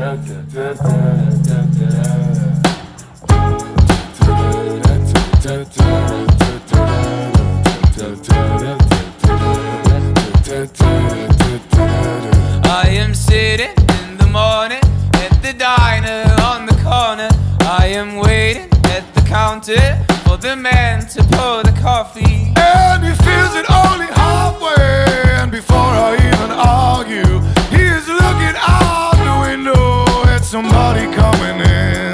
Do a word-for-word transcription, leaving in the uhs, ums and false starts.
I am sitting in the morning at the diner on the corner. I am waiting at the counter for the man to pour the coffee. And he feels it only halfway, and before I even argue, he is looking out the window at somebody coming in.